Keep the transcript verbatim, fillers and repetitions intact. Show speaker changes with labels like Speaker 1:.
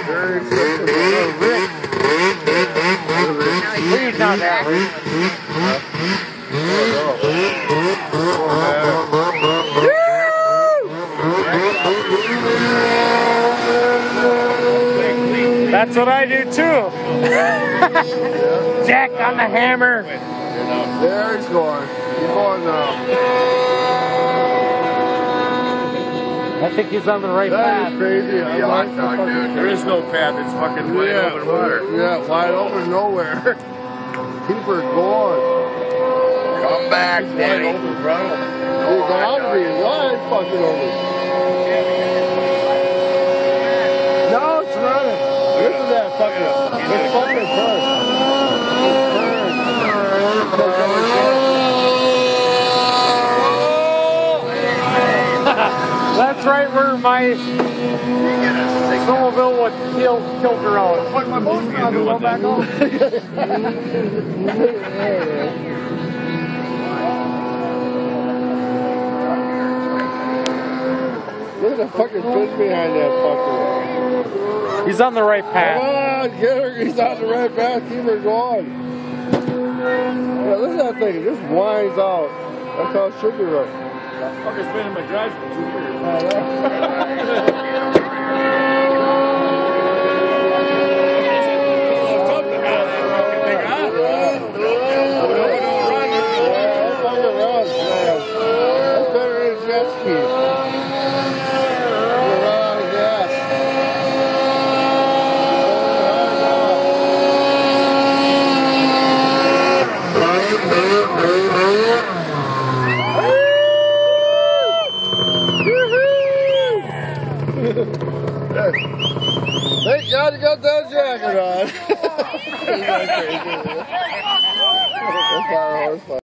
Speaker 1: Very simple.
Speaker 2: Please not that. That's what I do too. Jack on the hammer.
Speaker 1: There he's going. He's going now.
Speaker 2: I think he's on the right
Speaker 1: That
Speaker 2: path.
Speaker 1: is crazy. I like that, dude.
Speaker 3: There is no path. It's fucking wide
Speaker 1: Yeah,
Speaker 3: open water.
Speaker 1: yeah, wide open nowhere. Keeper going.
Speaker 3: Come back, Daddy.
Speaker 1: Wide open throttle. He's allowed to be wide fucking open. No, it's running. Listen to that fucking. It's fucking first.
Speaker 2: That's right where my snowmobile would kill killed her out.
Speaker 3: What my boat gonna do with
Speaker 1: back home? Look at the fucking fish behind that fucker.
Speaker 2: He's on the right
Speaker 1: Come
Speaker 2: path.
Speaker 1: on, get her. He's on the right path. Keep her going. Yeah, listen to that thing. It just winds out. That's how it should be right.
Speaker 3: That fucker's been in my garage for two years.
Speaker 1: That's better than a jet ski. You're right out of gas. Thank God you got that jacket on. That's fine, that's fine.